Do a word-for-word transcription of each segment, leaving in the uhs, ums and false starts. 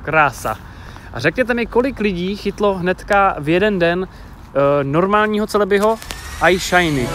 krása. A řekněte mi, kolik lidí chytlo hnedka v jeden den uh, normálního Celebiho iShiny.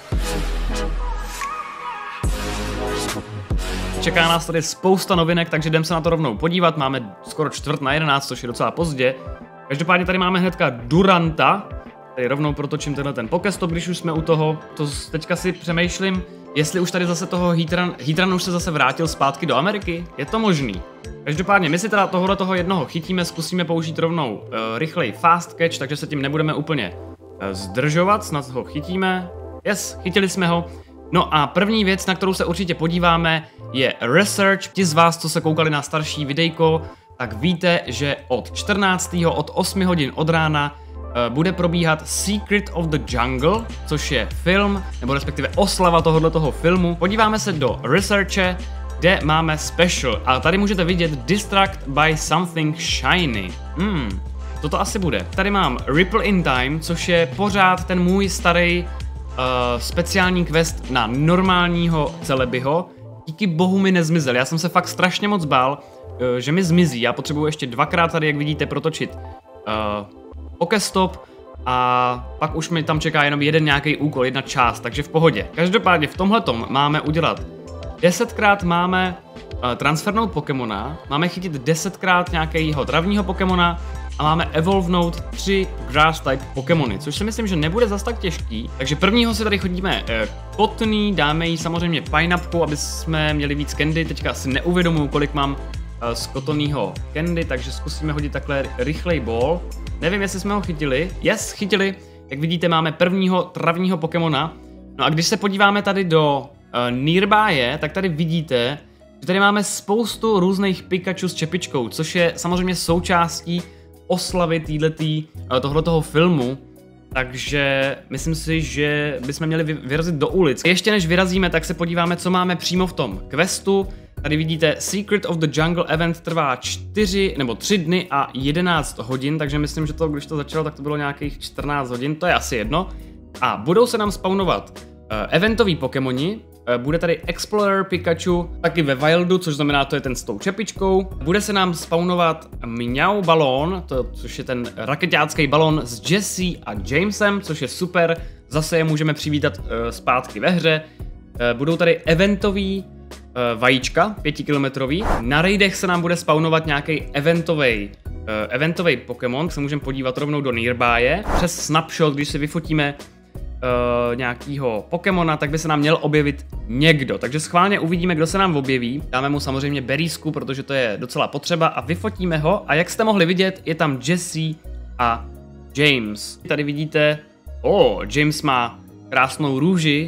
Čeká nás tady spousta novinek, takže jdem se na to rovnou podívat. Máme skoro čtvrt na jedenáct, což je docela pozdě. Každopádně tady máme hnedka Duranta. Tady rovnou protočím tenhle ten Pokestop, když už jsme u toho. To teďka si přemýšlím, jestli už tady zase toho Heatran, Heatran už se zase vrátil zpátky do Ameriky. Je to možný. Každopádně my si teda tohle toho jednoho chytíme, zkusíme použít rovnou uh, rychlej fast catch, takže se tím nebudeme úplně uh, zdržovat, snad ho chytíme. Yes, chytili jsme ho. No a první věc, na kterou se určitě podíváme, je research. Ti z vás, co se koukali na starší videjko, tak víte, že od čtrnáctého od osmi hodin od rána uh, bude probíhat Secret of the Jungle, což je film, nebo respektive oslava tohoto filmu. Podíváme se do researche, kde máme special. A tady můžete vidět Distract by something shiny. Hmm, toto asi bude. Tady mám Ripple in Time, což je pořád ten můj starý Uh, speciální quest na normálního Celebiho. Díky bohu mi nezmizel, já jsem se fakt strašně moc bál, uh, že mi zmizí. Já potřebuji ještě dvakrát tady, jak vidíte, protočit uh, Pokestop a pak už mi tam čeká jenom jeden nějaký úkol, jedna část, takže v pohodě. Každopádně v tomhletom máme udělat desetkrát máme uh, transfernout Pokémona, máme chytit desetkrát nějakého travního Pokémona a máme evolvenout tři grass type Pokémony, což si myslím, že nebude zas tak těžký. Takže prvního si tady chodíme eh, kotný, dáme jí samozřejmě pineapple, aby jsme měli víc candy. Teďka si neuvědomuji, kolik mám eh, z kotonýho candy, takže zkusíme hodit takhle rychlej ball. Nevím, jestli jsme ho chytili. Yes, chytili. Jak vidíte, máme prvního travního Pokémona. No a když se podíváme tady do eh, Nearby, tak tady vidíte, že tady máme spoustu různých Pikachu s čepičkou, což je samozřejmě součástí oslavy týhletý, tohletoho filmu, takže myslím si, že bychom měli vyrazit do ulic. Ještě než vyrazíme, tak se podíváme, co máme přímo v tom questu. Tady vidíte Secret of the Jungle event trvá čtyři nebo tři dny a jedenáct hodin, takže myslím, že to, když to začalo, tak to bylo nějakých čtrnáct hodin, to je asi jedno. A budou se nám spawnovat uh, eventoví Pokémoni. Bude tady Explorer Pikachu, taky ve Wildu, což znamená, to je ten s tou čepičkou. Bude se nám spawnovat Mňau balón, to, což je ten raketácký balón s Jessie a Jamesem, což je super. Zase je můžeme přivítat uh, zpátky ve hře. Uh, budou tady eventový uh, vajíčka, pětikilometrový. Na raidech se nám bude spawnovat nějaký eventový uh, eventový Pokémon, se můžeme podívat rovnou do Nearby. Přes snapshot, když si vyfotíme Uh, nějakýho Pokémona, tak by se nám měl objevit někdo. Takže schválně uvidíme, kdo se nám objeví. Dáme mu samozřejmě berýsku, protože to je docela potřeba a vyfotíme ho. A jak jste mohli vidět, je tam Jessie a James. Tady vidíte, o, oh, James má krásnou růži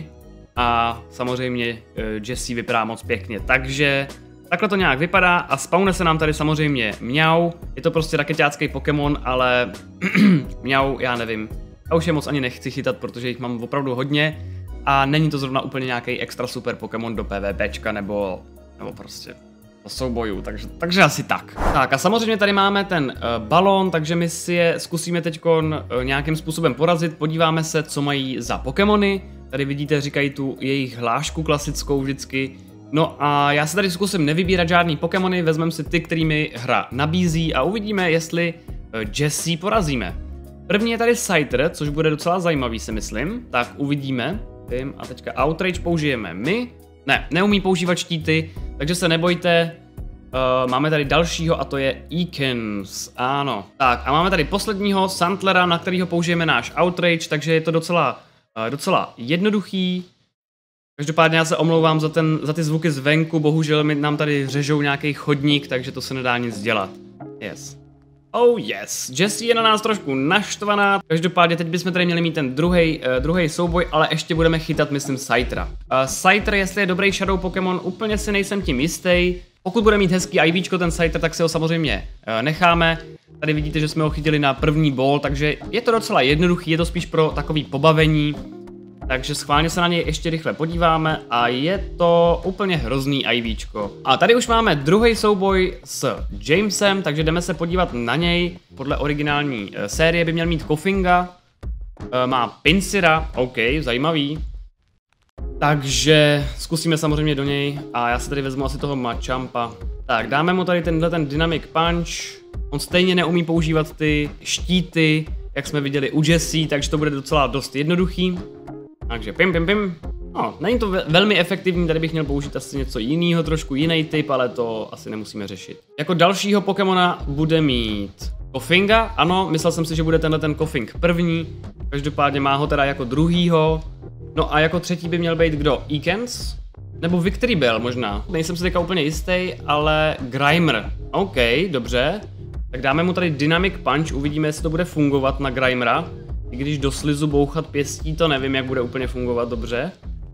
a samozřejmě uh, Jessie vypadá moc pěkně. Takže takhle to nějak vypadá a spawne se nám tady samozřejmě Mňau. Je to prostě raketácký Pokémon, ale Mňau, já nevím. A už je moc ani nechci chytat, protože jich mám opravdu hodně a není to zrovna úplně nějaký extra super Pokémon do PvPčka nebo, nebo prostě do soubojů, takže, takže asi tak. Tak a samozřejmě tady máme ten uh, balón, takže my si je zkusíme teď uh, nějakým způsobem porazit, podíváme se, co mají za Pokémony. Tady vidíte, říkají tu jejich hlášku klasickou vždycky. No a já se tady zkusím nevybírat žádný Pokémony, vezmeme si ty, kterými hra nabízí a uvidíme, jestli uh, Jessie porazíme. První je tady Scyther, což bude docela zajímavý, si myslím. Tak uvidíme. A teďka Outrage použijeme my. Ne, neumí používat štíty, takže se nebojte. Uh, máme tady dalšího a to je Ekans. Ano. Tak a máme tady posledního Santlera, na kterýho použijeme náš Outrage, takže je to docela, uh, docela jednoduchý. Každopádně já se omlouvám za, ten, za ty zvuky zvenku, bohužel mi nám tady řežou nějaký chodník, takže to se nedá nic dělat. Yes. Oh yes, Jessie je na nás trošku naštvaná. Každopádně teď bychom tady měli mít ten druhý uh, druhý souboj, ale ještě budeme chytat, myslím, Scythera. Uh, Scyther, jestli je dobrý Shadow Pokémon, úplně si nejsem tím jistý. Pokud bude mít hezký IVčko ten Scyther, tak si ho samozřejmě uh, necháme. Tady vidíte, že jsme ho chytili na první ball, takže je to docela jednoduchý, je to spíš pro takový pobavení. Takže schválně se na něj ještě rychle podíváme a je to úplně hrozný IVčko. A tady už máme druhý souboj s Jamesem, takže jdeme se podívat na něj. Podle originální e, série by měl mít Kofinga, e, má Pinsira, OK, zajímavý. Takže zkusíme samozřejmě do něj a já se tady vezmu asi toho Machampa. Tak, dáme mu tady tenhle ten Dynamic Punch. On stejně neumí používat ty štíty, jak jsme viděli u Jesse, takže to bude docela dost jednoduchý. Takže pim, pim, pim. No, není to ve velmi efektivní, tady bych měl použít asi něco jiného, trošku jiný typ, ale to asi nemusíme řešit. Jako dalšího Pokémona bude mít Koffinga, ano, myslel jsem si, že bude tenhle ten Koffing první, každopádně má ho teda jako druhýho. No a jako třetí by měl být kdo? Ekans? Nebo Victreebel možná, nejsem si teďka úplně jistý, ale Grimer. OK, dobře. Tak dáme mu tady Dynamic Punch, uvidíme, jestli to bude fungovat na Grimera. I když do slizu bouchat pěstí, to nevím, jak bude úplně fungovat dobře.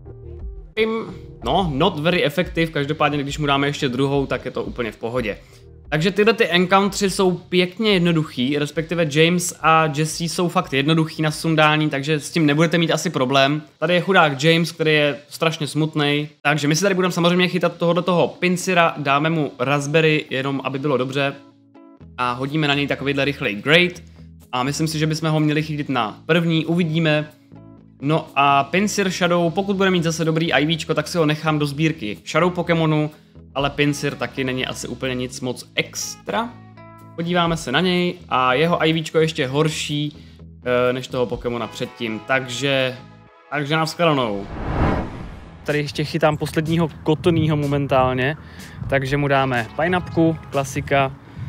No, not very effective, každopádně když mu dáme ještě druhou, tak je to úplně v pohodě. Takže tyhle ty encountery jsou pěkně jednoduchý, respektive James a Jesse jsou fakt jednoduchý na sundání, takže s tím nebudete mít asi problém. Tady je chudák James, který je strašně smutný, takže my si tady budeme samozřejmě chytat tohoto Pinsira, dáme mu Raspberry, jenom aby bylo dobře. A hodíme na něj takovýhle rychlej Great. A myslím si, že bychom ho měli chytit na první, uvidíme. No a Pinsir Shadow, pokud bude mít zase dobrý IVčko, tak si ho nechám do sbírky Shadow Pokémonu, ale Pinsir taky není asi úplně nic moc extra. Podíváme se na něj a jeho IVčko je ještě horší e, než toho Pokémona předtím, takže, takže navzkladanou. Tady ještě chytám posledního Kotonýho momentálně, takže mu dáme Pineapku, klasika.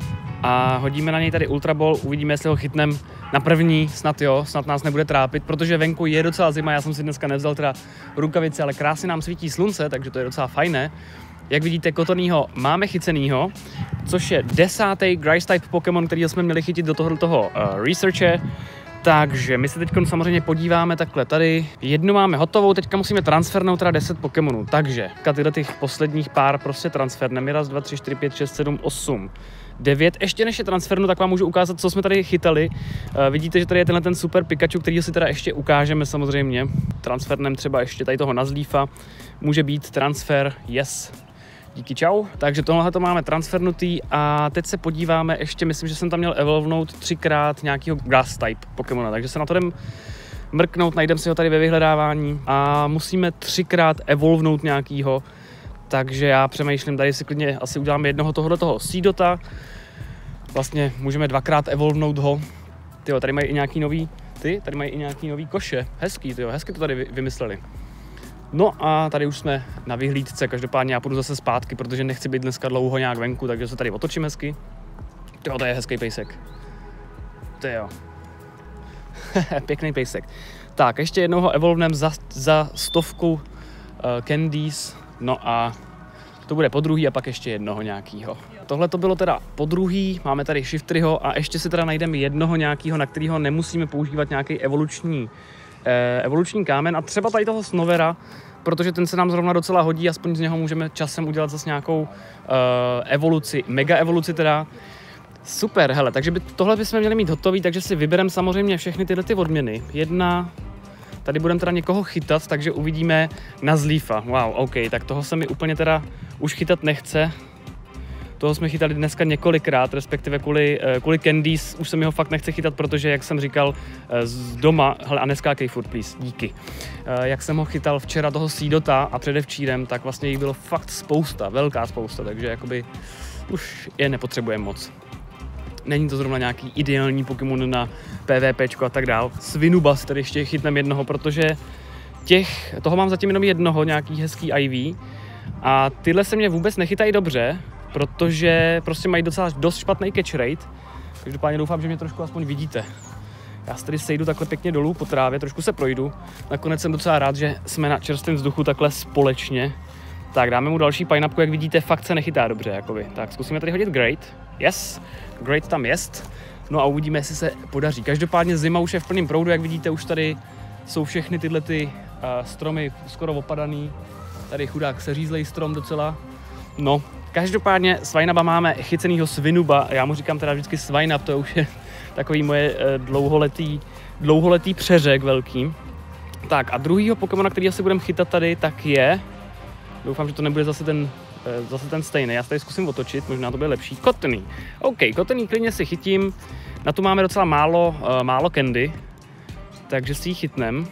A hodíme na něj tady Ultra Ball, uvidíme, jestli ho chytneme na první, snad jo, snad nás nebude trápit, protože venku je docela zima, já jsem si dneska nevzal teda rukavice, ale krásně nám svítí slunce, takže to je docela fajné. Jak vidíte, Kotonýho máme chycenýho, což je desátý Grass type Pokémon, který jsme měli chytit do tohoto uh, researche. Takže my se teď samozřejmě podíváme takhle tady. Jednu máme hotovou, teďka musíme transfernout teda deset Pokémonů, takže tyhle těch posledních pár prostě transferneme. Raz, dva, tři, čtyři, pět, šest, sedm, osm, devět. Ještě než je transfernu, tak vám můžu ukázat, co jsme tady chytali. Uh, vidíte, že tady je tenhle ten super Pikachu, který si teda ještě ukážeme samozřejmě. Transfernem třeba ještě tady toho Nuzleafa. Může být transfer, yes. Díky, čau. Takže tohle to máme transfernutý a teď se podíváme ještě, myslím, že jsem tam měl evolvnout třikrát nějakýho Grass type Pokémona, takže se na to jdem mrknout, najdem si ho tady ve vyhledávání a musíme třikrát evolvnout nějakýho, takže já přemýšlím, tady si klidně asi uděláme jednoho tohoto toho Seedota, vlastně můžeme dvakrát evolvnout ho, tyjo, tady mají i nějaký nový, ty, tady mají i nějaký nový koše, hezký, tyjo, hezky to tady vymysleli. No a tady už jsme na vyhlídce, každopádně já půjdu zase zpátky, protože nechci být dneska dlouho nějak venku, takže se tady otočím hezky. Tyjo, to je hezký pejsek. Tyjo. Pěkný pejsek. Tak, ještě jednoho evolvnem za, za stovku uh, candies, no a to bude po druhý a pak ještě jednoho nějakýho. Tohle to bylo teda po druhý, máme tady Shiftryho a ještě si teda najdeme jednoho nějakýho, na kterýho nemusíme používat nějaký evoluční evoluční kámen a třeba tady toho Snovera, protože ten se nám zrovna docela hodí, aspoň z něho můžeme časem udělat zase nějakou uh, evoluci, mega evoluci teda. Super, hele, takže by, tohle bychom měli mít hotový, takže si vybereme samozřejmě všechny tyhle ty odměny. Jedna, tady budeme teda někoho chytat, takže uvidíme Nuzleafa. Wow, OK, tak toho se mi úplně teda už chytat nechce. Toho jsme chytali dneska několikrát, respektive kvůli, kvůli candies už se mi ho fakt nechce chytat, protože, jak jsem říkal, z doma, hele, a neskákej furt, please, díky. Jak jsem ho chytal včera toho Seedota a předevčírem, tak vlastně jich bylo fakt spousta, velká spousta, takže jakoby už je nepotřebujeme moc. Není to zrovna nějaký ideální Pokémon na PvPčko a tak dál. Svinubas tady ještě chytnem jednoho, protože těch, toho mám zatím jenom jednoho, nějaký hezký I V. A tyhle se mě vůbec nechytají dobře, protože prostě mají docela dost špatný catch rate. Každopádně doufám, že mě trošku aspoň vidíte. Já se tady sejdu takhle pěkně dolů po trávě, trošku se projdu. Nakonec jsem docela rád, že jsme na čerstvém vzduchu takhle společně. Tak dáme mu další pineapku, jak vidíte, fakt se nechytá dobře, jakoby. Tak zkusíme tady hodit Great. Yes, Great tam jest. No a uvidíme, jestli se podaří. Každopádně zima už je v plném proudu, jak vidíte, už tady jsou všechny tyhle ty uh, stromy skoro opadaný. Tady chudák seřízlej strom docela. No, každopádně Swinaba máme chycenýho Svinuba, já mu říkám teda vždycky Swinub, to už je takový moje uh, dlouholetý, dlouholetý přeřek velký. Tak a druhýho Pokémona, který asi budeme chytat tady, tak je, doufám, že to nebude zase ten, uh, zase ten stejný, já se tady zkusím otočit, možná to bude lepší. Kotný. OK, Kotný klidně si chytím, na tu máme docela málo, uh, málo candy, takže si ji chytnem,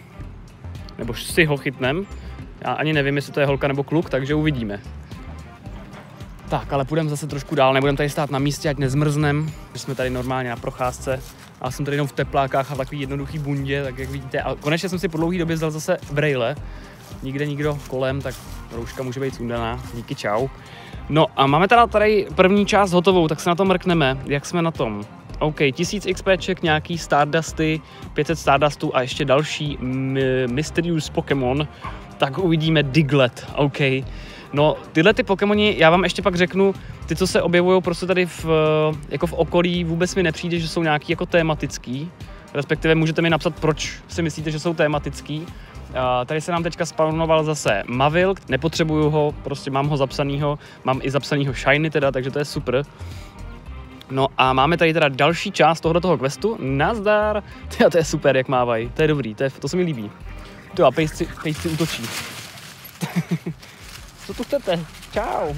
nebo si ho chytnem. Já ani nevím, jestli to je holka nebo kluk, takže uvidíme. Tak, ale půjdeme zase trošku dál, nebudeme tady stát na místě, ať nezmrznem, že jsme tady normálně na procházce. A jsem tady jenom v teplákách a v takový jednoduchý bundě, tak jak vidíte. A konečně jsem si po dlouhý době vzal zase brejle. Nikde nikdo kolem, tak rouška může být sundaná. Díky, čau. No a máme teda tady první část hotovou, tak se na to mrkneme, jak jsme na tom. OK, tisíc XPček, nějaký Stardusty, pět set Stardustů a ještě další Mysterious Pokémon. Tak uvidíme Diglett, OK. No, tyhle ty Pokémoni, já vám ještě pak řeknu, ty, co se objevují prostě tady v, jako v okolí, vůbec mi nepřijde, že jsou nějaký jako tématický. Respektive můžete mi napsat, proč si myslíte, že jsou tématický. Uh, tady se nám teďka spawnoval zase Mavil, nepotřebuju ho, prostě mám ho zapsanýho, mám i zapsanýho Shiny teda, takže to je super. No a máme tady teda další část tohoto questu, nazdar, tyjo, to je super, jak mávají, to je dobrý, to, je, to se mi líbí. Tyjo, a pejsci, pejsci útočí. Co tu chcete? Čau.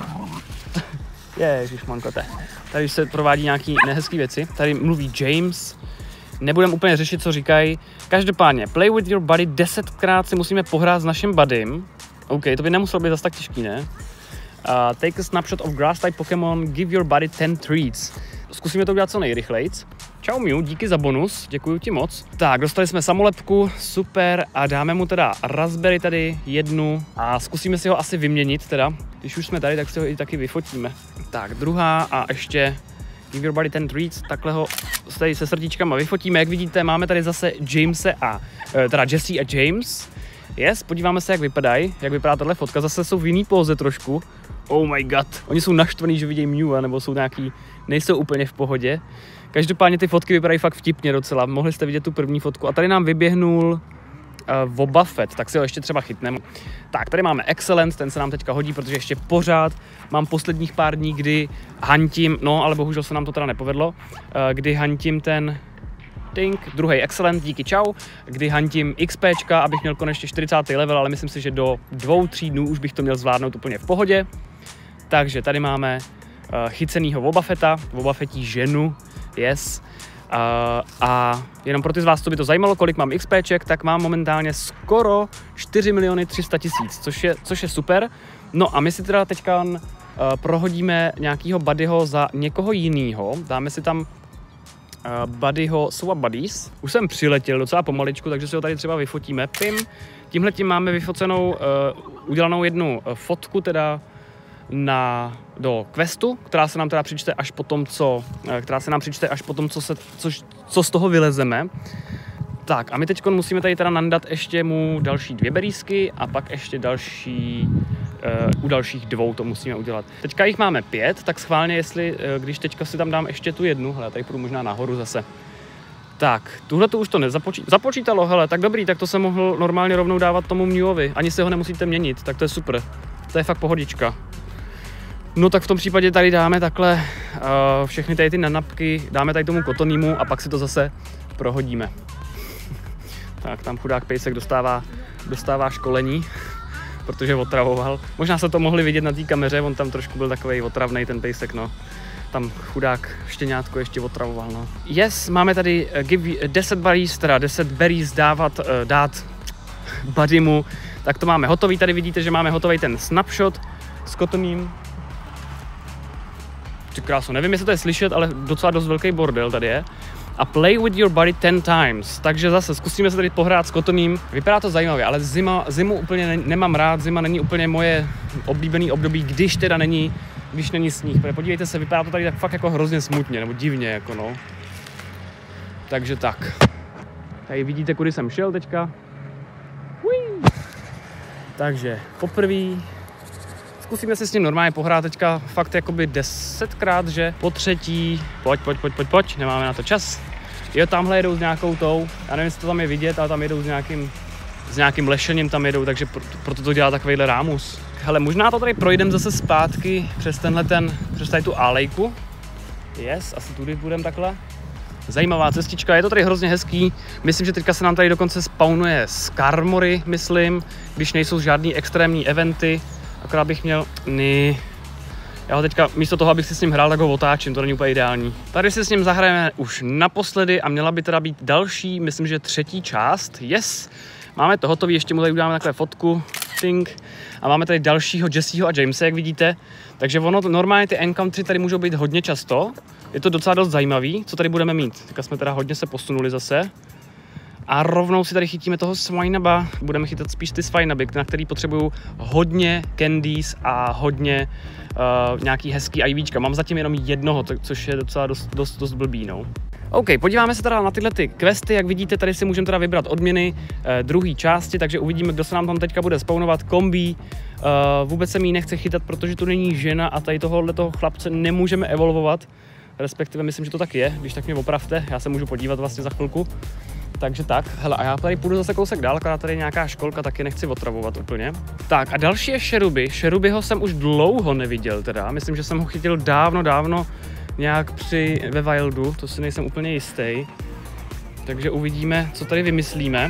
Ježišmankote. Tady se provádí nějaký nehezký věci. Tady mluví James. Nebudem úplně řešit, co říkají. Každopádně, play with your buddy, desetkrát si musíme pohrát s naším buddym. OK, to by nemuselo být zase tak těžký, ne? Uh, take a snapshot of grass type Pokémon, give your buddy ten treats. Zkusíme to udělat co nejrychlejc. Čau Miu, díky za bonus, děkuji ti moc. Tak, dostali jsme samolepku, super, a dáme mu teda raspberry tady jednu a zkusíme si ho asi vyměnit teda. Když už jsme tady, tak si ho i taky vyfotíme. Tak, druhá a ještě give your buddy ten treats, takhle ho tady se srdíčkama vyfotíme. Jak vidíte, máme tady zase Jamese a, teda Jesse a James. Yes, podíváme se, jak vypadají, jak vypadá tahle fotka, zase jsou v jiný póze trošku. Oh my god, oni jsou naštvaný, že vidějí Mew, nebo jsou nějaký, nejsou úplně v pohodě. Každopádně ty fotky vypadají fakt vtipně docela, mohli jste vidět tu první fotku. A tady nám vyběhnul uh, Boba Fett, tak si ho ještě třeba chytneme. Tak, tady máme Excellent, ten se nám teďka hodí, protože ještě pořád mám posledních pár dní, kdy hantím, no ale bohužel se nám to teda nepovedlo, uh, kdy hantím ten Tink, druhý Excellent, díky čau, kdy hantím XPčka, abych měl konečně čtyřicátý level, ale myslím si, že do dvou, tří dnů už bych to měl zvládnout úplně v pohodě. Takže tady máme uh, chycenýho Boba Fetta, Boba Fettí ženu, yes. Uh, a jenom pro ty z vás, co by to zajímalo, kolik mám XPček, tak mám momentálně skoro čtyři miliony tři sta tisíc, což je, což je super. No a my si teda teďka uh, prohodíme nějakýho buddyho za někoho jinýho, dáme si tam Uh, buddyho Swap Buddies. Už jsem přiletěl docela pomaličku, takže si ho tady třeba vyfotíme. Pim. Tímhle tím máme vyfocenou, uh, udělanou jednu uh, fotku teda na, do questu, která se nám teda přičte až po tom, co, uh, která se nám přičte až po tom, co, se, co, co z toho vylezeme. Tak a my teď musíme tady teda nandat ještě mu další dvě berýsky a pak ještě další, uh, u dalších dvou to musíme udělat. Teďka jich máme pět, tak schválně, jestli, uh, když teďka si tam dám ještě tu jednu, hele, tady půjdu možná nahoru zase. Tak, tuhle to už to nezapočítalo, započítalo, hele, tak dobrý, tak to jsem mohl normálně rovnou dávat tomu Mewovi, ani si ho nemusíte měnit, tak to je super, to je fakt pohodička. No tak v tom případě tady dáme takhle uh, všechny tady ty nanapky, dáme tady tomu kotonýmu a pak si to zase prohodíme. Tak tam chudák pejsek dostává, dostává školení, protože otravoval. Možná se to mohli vidět na té kameře, on tam trošku byl takovej otravnej ten pejsek, no. Tam chudák štěňátko ještě otravoval, no. Yes, máme tady uh, give deset berries, teda deset berries dávat, uh, dát buddymu. Tak to máme hotový, tady vidíte, že máme hotový ten snapshot s kotoným. Ty krásu, nevím, jestli to je slyšet, ale docela dost velký bordel tady je. A play with your buddy ten times. Takže zase zkusíme se tady pohrát s kotoným. Vypadá to zajímavě, ale zima, zimu úplně ne, nemám rád. Zima není úplně moje oblíbený období, když teda není, když není sníh. Podívejte se, vypadá to tady tak fakt jako hrozně smutně, nebo divně, jako no. Takže tak. Tady vidíte, kudy jsem šel teďka. Hui. Takže poprvé zkusíme si s ním normálně pohrát teďka fakt jakoby desetkrát, že po třetí, pojď, pojď, pojď, pojď, pojď, nemáme na to čas. Jo, tamhle jedou s nějakou tou, já nevím, jestli to tam je vidět, ale tam jedou s nějakým, s nějakým lešením tam jedou, takže proto to dělá takovýhle rámus. Hele, možná to tady projdeme zase zpátky přes tenhle ten, přes tady tu alejku. Yes, asi tudy půjdeme takhle. Zajímavá cestička, je to tady hrozně hezký. Myslím, že teďka se nám tady dokonce spawnuje Skarmory, myslím, když nejsou žádný extrémní eventy. Akorát bych měl, ny. Já ho teďka, místo toho, abych si s ním hrál, tak ho otáčím, to není úplně ideální. Tady si s ním zahrajeme už naposledy a měla by teda být další, myslím, že třetí část. Yes, máme to hotový, ještě mu tady uděláme takhle fotku. Fishing. A máme tady dalšího Jesseho a Jamese, jak vidíte. Takže ono, normálně ty encountery tady můžou být hodně často. Je to docela dost zajímavý, co tady budeme mít. Teďka jsme teda hodně se posunuli zase. A rovnou si tady chytíme toho Swineba. Budeme chytat spíš ty Swinaby, na který potřebují hodně candies a hodně uh, nějaký hezký IVčka. Mám zatím jenom jednoho, což je docela dost, dost, dost blbý, no. OK, podíváme se teda na tyhle ty questy, jak vidíte, tady si můžeme teda vybrat odměny eh, druhé části, takže uvidíme, kdo se nám tam teďka bude spawnovat, kombi. Eh, vůbec se mi nechce chytat, protože tu není žena a tady tohohle toho chlapce nemůžeme evolvovat, respektive myslím, že to tak je, když tak mě opravte, já se můžu podívat vlastně za chvilku. Takže tak, hele, a já tady půjdu zase kousek dál, akorát tady je nějaká školka, taky nechci otravovat úplně. Tak a další je Cherubi, Cherubiho jsem už dlouho neviděl teda, myslím, že jsem ho chytil dávno, dávno, nějak při ve Wildu, to si nejsem úplně jistý. Takže uvidíme, co tady vymyslíme.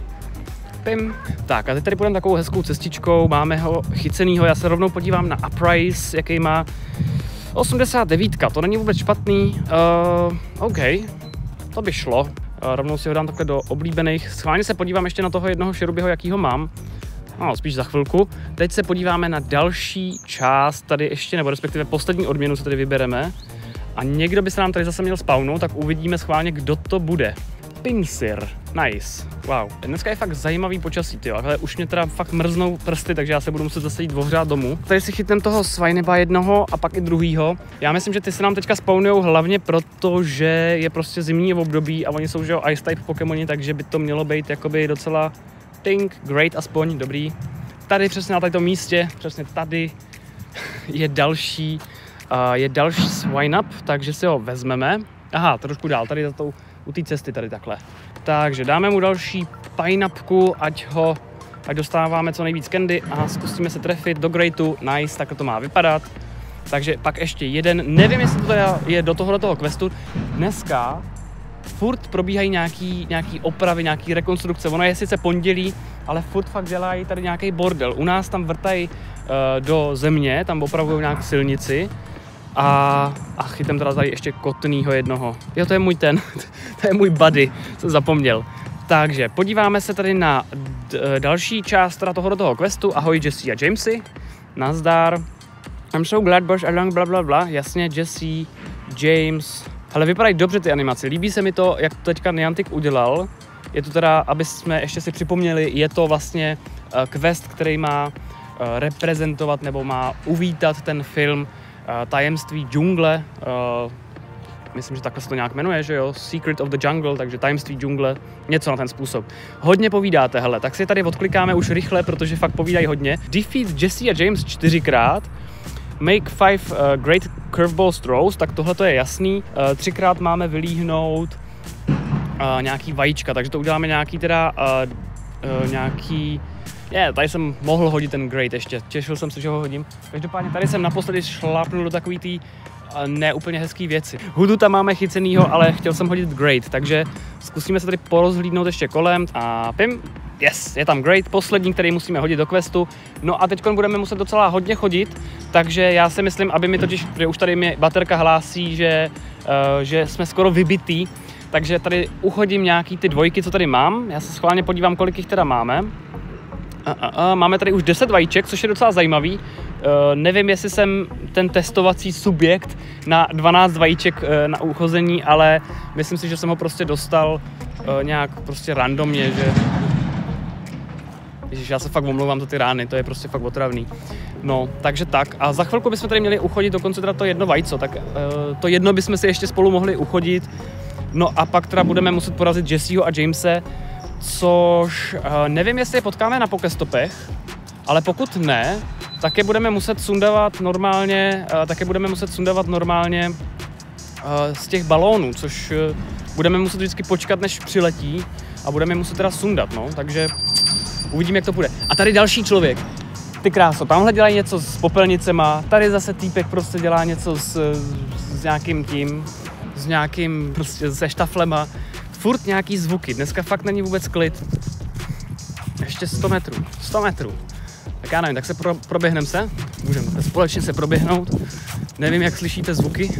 Pim. Tak a teď tady půjdeme takovou hezkou cestičkou, máme ho chycenýho, já se rovnou podívám na Uprise, jaký má osmdesát devět, to není vůbec špatný. Uh, OK, to by šlo. Uh, rovnou si ho dám takhle do oblíbených. Schválně se podívám ještě na toho jednoho Cherubiho, jakýho mám. No, spíš za chvilku. Teď se podíváme na další část tady ještě, nebo respektive poslední odměnu, co tady vybereme. A někdo by se nám tady zase měl spawnout, tak uvidíme schválně, kdo to bude. Pinsir. Nice. Wow. Dneska je fakt zajímavý počasí, tyjo. Ale už mě teda fakt mrznou prsty, takže já se budu muset zase jít ohřát domů. Tady si chytnem toho Swineba jednoho a pak i druhýho. Já myslím, že ty se nám teďka spawnujou hlavně proto, že je prostě zimní období a oni jsou, že jo, Ice type Pokémoni, takže by to mělo být jakoby docela Think, great aspoň, dobrý. Tady přesně na tomto místě, přesně tady je další Uh, je další Swinub, takže si ho vezmeme. Aha, trošku dál, tady za tou, u té cesty tady takhle. Takže dáme mu další Pineapku, ať ho, ať dostáváme co nejvíc candy a zkusíme se trefit do Greatu. Nice, tak to má vypadat. Takže pak ještě jeden, nevím, jestli to je do tohoto toho questu. Dneska furt probíhají nějaký, nějaký opravy, nějaký rekonstrukce. Ono je sice pondělí, ale furt fakt dělají tady nějaký bordel. U nás tam vrtají uh, do země, tam opravují nějakou silnici. A, a chytem teda tady ještě kotnýho jednoho. Jo, to je můj ten, to je můj buddy, jsem zapomněl. Takže podíváme se tady na d další část teda tohoto toho questu. Ahoj Jesse a Jamesy, nazdar. I'm so glad Bosch along bla bla bla. Jasně, Jesse, James. Hele, vypadají dobře ty animace, líbí se mi to, jak to teďka Niantic udělal. Je to teda, aby jsme ještě si připomněli, je to vlastně uh, quest, který má uh, reprezentovat nebo má uvítat ten film Uh, Tajemství džungle, uh, myslím, že takhle se to nějak jmenuje, že jo, Secret of the Jungle, takže Tajemství džungle, něco na ten způsob. Hodně povídáte, hele, tak si tady odklikáme už rychle, protože fakt povídají hodně. Defeat Jesse a James čtyřikrát, make five uh, great curveball throws, tak tohle to je jasný, uh, třikrát máme vylíhnout uh, nějaký vajíčka, takže to uděláme nějaký teda, uh, uh, nějaký Je, yeah, tady jsem mohl hodit ten Great ještě, těšil jsem se, že ho hodím. Každopádně tady jsem naposledy šlápnul do takový tý uh, ne úplně hezký věci. Hudu tam máme chycenýho, ale chtěl jsem hodit Great, takže zkusíme se tady porozhlídnout ještě kolem a pim, yes, je tam Great, poslední, který musíme hodit do questu. No a teď budeme muset docela hodně chodit, takže já si myslím, aby mi totiž, protože už tady mi baterka hlásí, že, uh, že jsme skoro vybitý, takže tady uchodím nějaký ty dvojky, co tady mám. Já se schválně podívám, kolik jich teda máme. A, a, a, máme tady už deset vajíček, což je docela zajímavý. Uh, nevím, jestli jsem ten testovací subjekt na dvanáct vajíček uh, na uchození, ale myslím si, že jsem ho prostě dostal uh, nějak prostě randomně, že... Ježiš, já se fakt omlouvám za ty rány, to je prostě fakt otravný. No, takže tak. A za chvilku bychom tady měli uchodit dokonce teda to jedno vajco, tak uh, to jedno bychom si ještě spolu mohli uchodit. No a pak teda budeme muset porazit Jesseho a Jamese, což uh, nevím, jestli je potkáme na Pokestopech, ale pokud ne, tak je budeme muset sundavat normálně, uh, tak je budeme muset sundavat normálně uh, z těch balónů, což uh, budeme muset vždycky počkat, než přiletí a budeme muset teda sundat, no, takže uvidíme, jak to bude. A tady další člověk, ty kráso, tamhle dělají něco s popelnicema, tady zase týpek prostě dělá něco s, s nějakým tím, s nějakým prostě se štaflema. Furt nějaký zvuky, dneska fakt není vůbec klid. Ještě sto metrů, sto metrů. Tak já nevím, tak se pro, proběhneme se, můžeme společně se proběhnout. Nevím, jak slyšíte zvuky.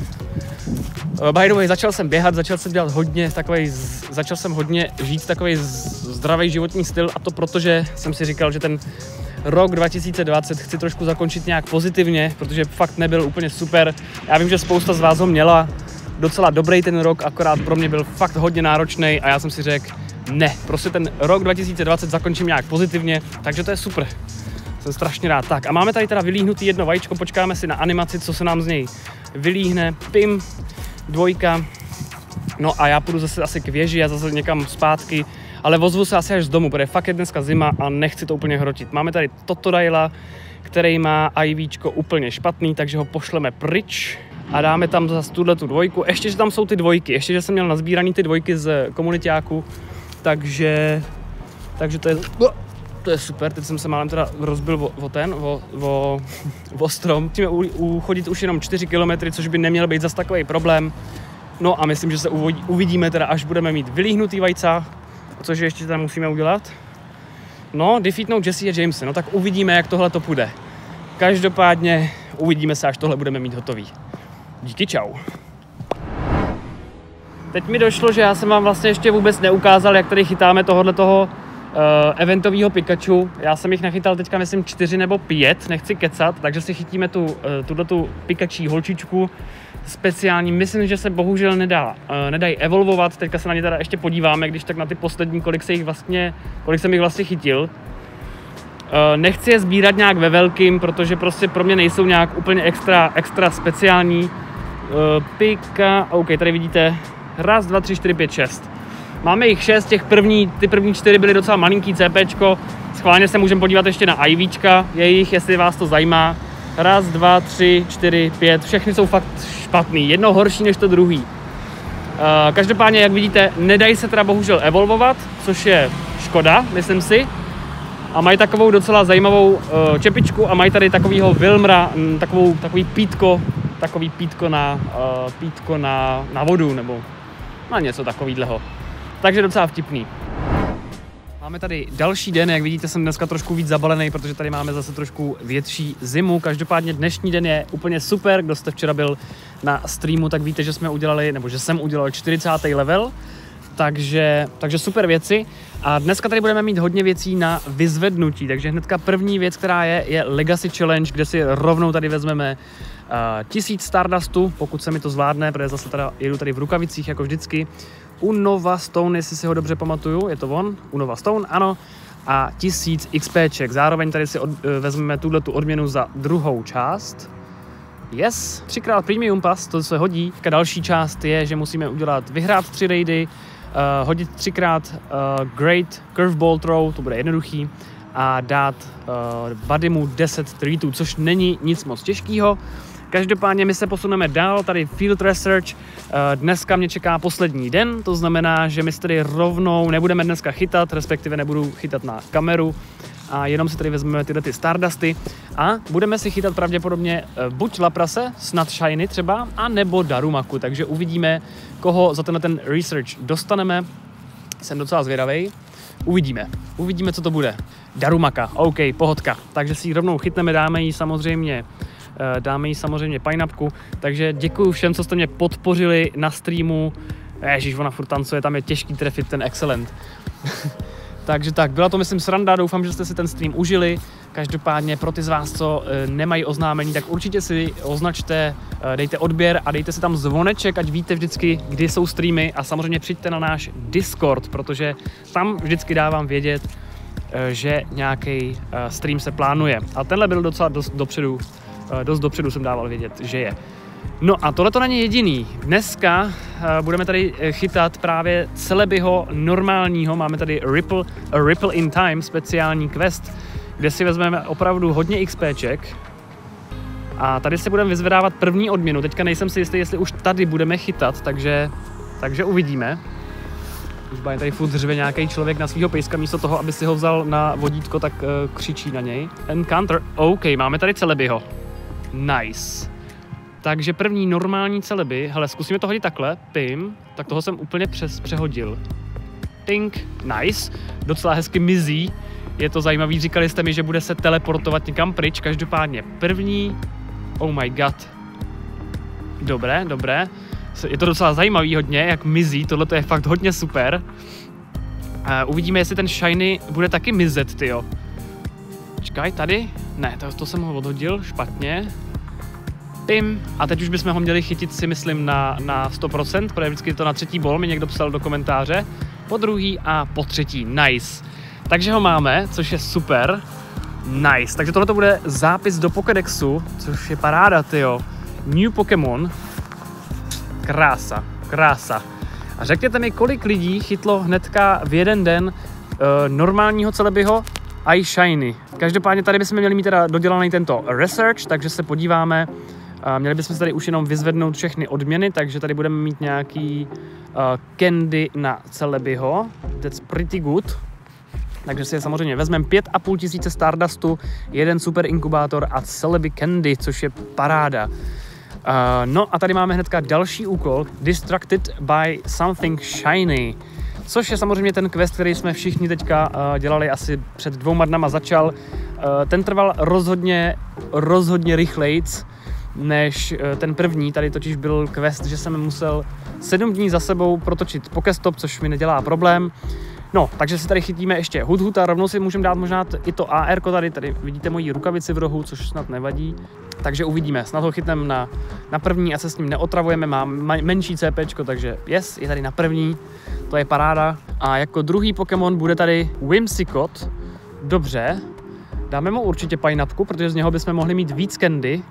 Uh, by the way, začal jsem běhat, začal jsem dělat hodně takovej, začal jsem hodně žít takový zdravý životní styl, a to protože jsem si říkal, že ten rok dva tisíce dvacet chci trošku zakončit nějak pozitivně, protože fakt nebyl úplně super. Já vím, že spousta z vás ho měla docela dobrý ten rok, akorát pro mě byl fakt hodně náročný a já jsem si řekl, ne, prostě ten rok dva tisíce dvacet zakončím nějak pozitivně, takže to je super. Jsem strašně rád. Tak a máme tady teda vylíhnutý jedno vajíčko, počkáme si na animaci, co se nám z něj vylíhne. Pim, dvojka. No a já půjdu zase asi k věži a zase někam zpátky, ale ozvu se asi až z domu, protože fakt je dneska zima a nechci to úplně hrotit. Máme tady Totodila, který má IVčko úplně špatný, takže ho pošleme pryč a dáme tam zase tuhle tu dvojku. Ještě, že tam jsou ty dvojky, ještě, že jsem měl nazbíraný ty dvojky z komunitáku, takže, takže to je, to je super. Teď jsem se málem teda rozbil o, o ten, o, o, o strom. Musíme uchodit už jenom čtyři kilometry, což by neměl být zas takový problém. No a myslím, že se uvidíme teda, až budeme mít vylíhnutý vajca, což ještě tam musíme udělat. No, defeatnout Jesse a Jamese, no tak uvidíme, jak tohle to půjde. Každopádně uvidíme se, až tohle budeme mít hotový. Díky, čau. Teď mi došlo, že já jsem vám vlastně ještě vůbec neukázal, jak tady chytáme tohohle toho uh, eventového Pikachu. Já jsem jich nachytal teďka, myslím, čtyři nebo pět, nechci kecat, takže si chytíme tu, uh, tuhletu Pikachu holčičku speciální. Myslím, že se bohužel nedá, uh, nedají evolvovat, teďka se na ně teda ještě podíváme, když tak na ty poslední, kolik, se jich vlastně, kolik jsem jich vlastně chytil. Uh, nechci je sbírat nějak ve velkým, protože prostě pro mě nejsou nějak úplně extra, extra speciální. Uh, Pika, OK, tady vidíte, raz, dva, tři, čtyři, pět, šest. Máme jich šest, těch první, ty první čtyři byly docela malinký CPčko. Schválně se můžeme podívat ještě na IVčka jejich, jestli vás to zajímá. Raz, dva, tři, čtyři, pět, všechny jsou fakt špatný, jedno horší než to druhý. Uh, každopádně, jak vidíte, nedají se teda bohužel evolvovat, což je škoda, myslím si. A mají takovou docela zajímavou uh, čepičku a mají tady takovýho Wilmra, m, takovou, takový pítko, takový pítko na, uh, pítko na, na vodu, nebo na něco takovýhleho. Takže docela vtipný. Máme tady další den, jak vidíte, jsem dneska trošku víc zabalený, protože tady máme zase trošku větší zimu. Každopádně dnešní den je úplně super. Kdo jste včera byl na streamu, tak víte, že jsme udělali, nebo že jsem udělal čtyřicátý level. Takže, takže super věci. A dneska tady budeme mít hodně věcí na vyzvednutí. Takže hnedka první věc, která je, je Legacy Challenge, kde si rovnou tady vezmeme uh, tisíc Stardustů, pokud se mi to zvládne, protože zase teda jedu tady v rukavicích, jako vždycky. Unova Stone, jestli si ho dobře pamatuju, je to on, Unova Stone, ano, a tisíc XPček. Zároveň tady si od, vezmeme tuhletu odměnu za druhou část. Yes, třikrát Premium Pass, to se hodí. A další část je, že musíme udělat, vyhrát tři raidy, uh, hodit třikrát uh, Great Curveball Throw, to bude jednoduchý, a dát uh, Buddymu deset treatů, což není nic moc těžkého. Každopádně my se posuneme dál, tady Field Research, dneska mě čeká poslední den, to znamená, že my se tady rovnou nebudeme dneska chytat, respektive nebudu chytat na kameru a jenom si tady vezmeme tyhle ty Stardusty a budeme si chytat pravděpodobně buď Laprase, snad Shiny třeba, a nebo Darumaku, takže uvidíme, koho za tenhle ten Research dostaneme, jsem docela zvědavej. Uvidíme, uvidíme, co to bude. Darumaka, OK, pohodka, takže si ji rovnou chytneme, dáme jí samozřejmě Dáme jí samozřejmě pineapku, takže děkuji všem, co jste mě podpořili na streamu. Ježíš, ona furt tancuje, tam je těžký trefit ten excellent. Takže tak, byla to myslím sranda, doufám, že jste si ten stream užili. Každopádně pro ty z vás, co nemají oznámení, tak určitě si označte, dejte odběr a dejte si tam zvoneček, ať víte vždycky, kdy jsou streamy a samozřejmě přijďte na náš Discord, protože tam vždycky dávám vědět, že nějaký stream se plánuje. A tenhle byl docela dost dopředu Dost dopředu jsem dával vědět, že je. No a tohle to není jediný. Dneska uh, budeme tady chytat právě Celebiho normálního. Máme tady Ripple, a Ripple in Time, speciální quest, kde si vezmeme opravdu hodně XPček. A tady se budeme vyzvedávat první odměnu. Teďka nejsem si jistý, jestli už tady budeme chytat, takže, takže uvidíme. Už bude tady furt řve nějaký člověk na svýho pejska, místo toho, aby si ho vzal na vodítko, tak uh, křičí na něj. Encounter, OK, máme tady Celebiho. Nice. Takže první normální Celebi, hele, zkusíme to hodit takhle, pim, tak toho jsem úplně přes přehodil. Tink, nice, docela hezky mizí, je to zajímavý, říkali jste mi, že bude se teleportovat někam pryč, každopádně první, oh my god. Dobré, dobré, je to docela zajímavý hodně, jak mizí, tohle je fakt hodně super. Uh, uvidíme, jestli ten shiny bude taky mizet, tyjo. Počkaj, tady? Ne, to, to jsem ho odhodil špatně. Pim. A teď už bychom ho měli chytit, si myslím, na, na sto procent, protože vždycky to na třetí bol mi někdo psal do komentáře. Po druhý a po třetí. Nice. Takže ho máme, což je super. Nice. Takže tohle to bude zápis do Pokédexu, což je paráda, tyjo. New Pokémon. Krása, krása. A řekněte mi, kolik lidí chytlo hnedka v jeden den uh, normálního Celebiho a i Shiny. Každopádně tady bychom měli mít teda dodělaný tento research, takže se podíváme. Uh, měli bychom tady už jenom vyzvednout všechny odměny, takže tady budeme mít nějaký uh, candy na Celebiho. That's pretty good. Takže si je samozřejmě vezmeme pět a půl tisíce Stardustu, jeden super inkubátor a Celebi Candy, což je paráda. Uh, no a tady máme hnedka další úkol, Distracted by Something Shiny, což je samozřejmě ten quest, který jsme všichni teďka uh, dělali asi před dvouma dnama začal. Uh, ten trval rozhodně, rozhodně rychlejc než uh, ten první, tady totiž byl quest, že jsem musel sedm dní za sebou protočit Pokestop, což mi nedělá problém. No, takže si tady chytíme ještě Hudhuta, rovnou si můžeme dát možná i to A R ko tady, tady vidíte moji rukavici v rohu, což snad nevadí. Takže uvidíme, snad ho chytneme na, na první a se s ním neotravujeme, má menší CPčko, takže yes, je tady na první, to je paráda. A jako druhý Pokémon bude tady Whimsicott, dobře, dáme mu určitě Pineapku, protože z něho bychom mohli mít víc candy.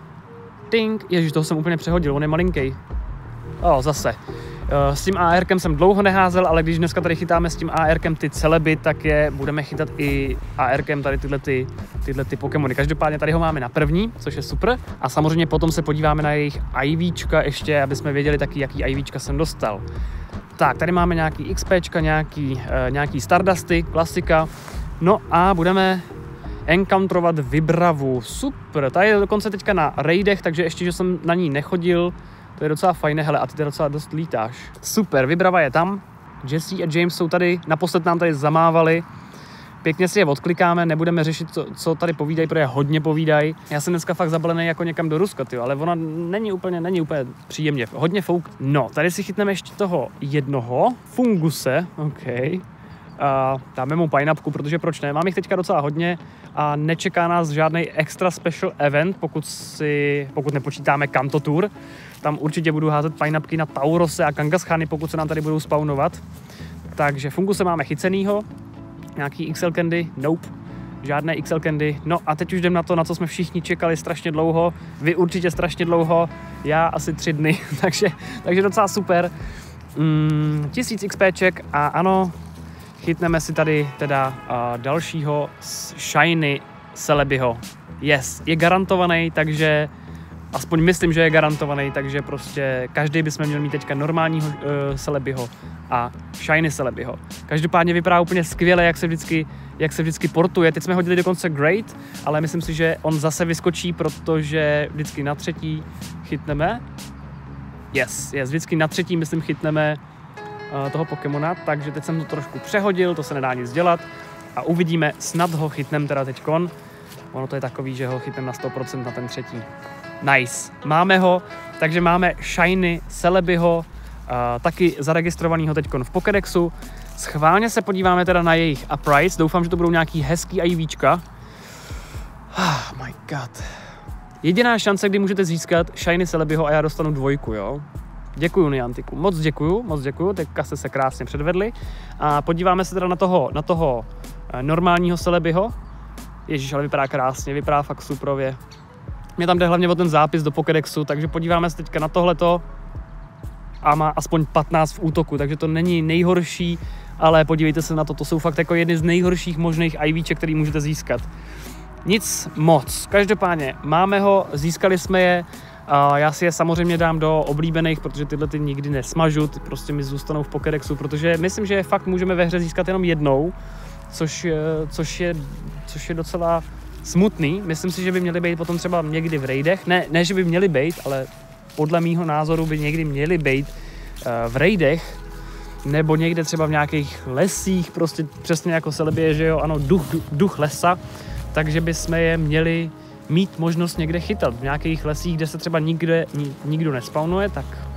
Ting, ježiš, toho jsem úplně přehodil, on je malinký. O, zase. S tím A R kem jsem dlouho neházel, ale když dneska tady chytáme s tím A R kem ty Celebi, tak je budeme chytat i A R kem tady tyhle, ty, tyhle ty Pokémony. Každopádně tady ho máme na první, což je super. A samozřejmě potom se podíváme na jejich IVčka ještě, aby jsme věděli taky, jaký IVčka jsem dostal. Tak, tady máme nějaký XPčka, nějaký, uh, nějaký Stardusty, klasika. No a budeme encounterovat Vibravu. Super, ta je dokonce teďka na raidech, takže ještě, že jsem na ní nechodil, to je docela fajné, hele, a ty docela dost lítáš. Super, Vibrava je tam, Jesse a James jsou tady, naposled nám tady zamávali. Pěkně si je odklikáme, nebudeme řešit, co, co tady povídají, protože hodně povídají. Já jsem dneska fakt zabalený jako někam do Ruska, tyjo, ale ona není úplně, není úplně příjemně, hodně fouk. No, tady si chytneme ještě toho jednoho, Funguse, OK. A dáme mu Pineapku, protože proč ne, mám jich teďka docela hodně a nečeká nás žádný extra special event, pokud, si, pokud nepočítáme Kanto Tour. Tam určitě budu házet Pineapky na Taurose a Kangaskhány, pokud se nám tady budou spawnovat. Takže Funguse máme chycenýho, nějaký X L Candy, nope, žádné X L Candy. No a teď už jdem na to, na co jsme všichni čekali strašně dlouho, vy určitě strašně dlouho, já asi tři dny, takže, takže docela super. Mm, tisíc XPček a ano, chytneme si tady teda uh, dalšího Shiny Celebiho. Yes, je garantovaný, takže aspoň myslím, že je garantovaný, takže prostě každý bychom měli mít teďka normálního uh, Celebiho a Shiny Celebiho. Každopádně vypadá úplně skvěle, jak se vždycky, jak se vždycky portuje. Teď jsme hodili dokonce Great, ale myslím si, že on zase vyskočí, protože vždycky na třetí chytneme. Yes, yes, vždycky na třetí, myslím, chytneme uh, toho Pokémona, takže teď jsem to trošku přehodil, to se nedá nic dělat a uvidíme, snad ho chytnem teda teďkon. Ono to je takový, že ho chytnem na sto procent na ten třetí. Nice, máme ho, takže máme Shiny Celebiho, uh, taky zaregistrovanýho teďkon v Pokédexu. Schválně se podíváme teda na jejich uprights, doufám, že to budou nějaký hezký IVčka. Oh my god. Jediná šance, kdy můžete získat Shiny Celebiho a já dostanu dvojku, jo. Děkuju, Niantiku, moc děkuju, moc děkuju, teďka jste se krásně předvedli. A podíváme se teda na toho, na toho normálního Celebiho. Ježíš, ale vypadá krásně, vypadá fakt suprově. Mě tam jde hlavně o ten zápis do Pokédexu, takže podíváme se teďka na tohleto. A má aspoň patnáct v útoku, takže to není nejhorší, ale podívejte se na to, to jsou fakt jako jedny z nejhorších možných IVček, který můžete získat. Nic moc. Každopádně máme ho, získali jsme je, a já si je samozřejmě dám do oblíbených, protože tyhle ty nikdy nesmažu, ty prostě mi zůstanou v Pokédexu, protože myslím, že je fakt můžeme ve hře získat jenom jednou, což, což, je, což je docela smutný. Myslím si, že by měly být potom třeba někdy v raidech, ne, ne že by měly být, ale podle mýho názoru by někdy měly být uh, v raidech, nebo někde třeba v nějakých lesích, prostě přesně jako Celebie, že jo, ano, duch, duch, duch lesa, takže bychom je měli mít možnost někde chytat. V nějakých lesích, kde se třeba nikde, nikdo nespawnuje, tak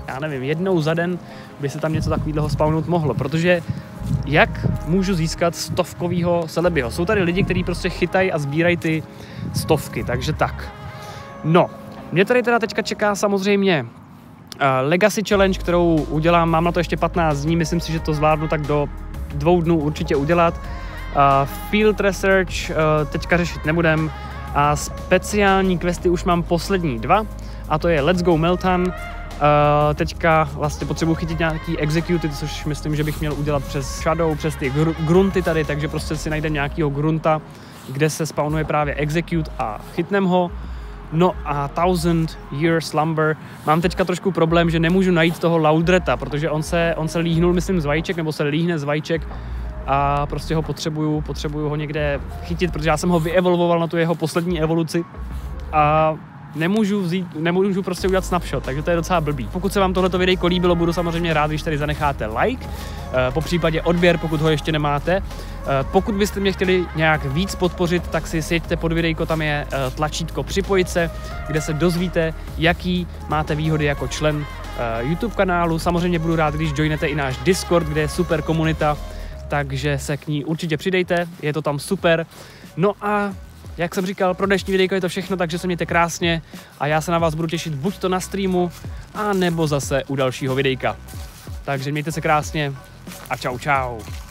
já nevím, jednou za den by se tam něco takového spawnout mohlo, protože jak můžu získat stovkovýho celebyho? Jsou tady lidi, kteří prostě chytají a sbírají ty stovky, takže tak. No, mě tady teda teďka čeká samozřejmě uh, Legacy Challenge, kterou udělám, mám na to ještě patnáct dní, myslím si, že to zvládnu tak do dvou dnů určitě udělat. Uh, Field Research uh, teďka řešit nebudem a speciální questy už mám poslední dva a to je Let's Go Meltan. Uh, teďka vlastně potřebuji chytit nějaký executy, což myslím, že bych měl udělat přes Shadow, přes ty gr grunty tady, takže prostě si najdem nějakýho grunta, kde se spawnuje právě execute a chytnem ho. No a Thousand Year Slumber. Mám teďka trošku problém, že nemůžu najít toho Laudreta, protože on se, on se líhnul, myslím, z vajíček, nebo se líhne z vajíček a prostě ho potřebuju, potřebuju ho někde chytit, protože já jsem ho vyevolvoval na tu jeho poslední evoluci a nemůžu vzít, nemůžu prostě udělat snapshot, takže to je docela blbý. Pokud se vám tohleto videjko líbilo, budu samozřejmě rád, když tady zanecháte like, po případě odběr, pokud ho ještě nemáte. Pokud byste mě chtěli nějak víc podpořit, tak si sjeďte pod videjko, tam je tlačítko připojit se, kde se dozvíte, jaký máte výhody jako člen YouTube kanálu. Samozřejmě budu rád, když joinete i náš Discord, kde je super komunita, takže se k ní určitě přidejte, je to tam super. No a jak jsem říkal, pro dnešní videjko je to všechno, takže se mějte krásně a já se na vás budu těšit buď to na streamu, a nebo zase u dalšího videjka. Takže mějte se krásně a čau čau.